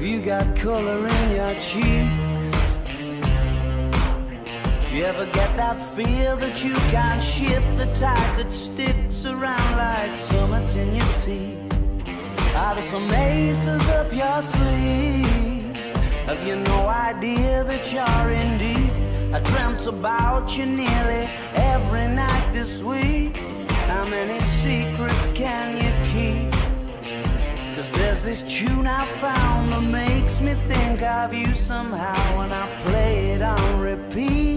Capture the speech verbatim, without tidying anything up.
you got color in your cheeks? Do you ever get that feel that you can't shift, the tide that sticks around like summits in your teeth? Are there some aces up your sleeve? Have you no idea that you're in deep? I dreamt about you nearly every night this week. How many secrets can you keep? Cause there's this tune I found that makes me think of you somehow, and I play it on repeat.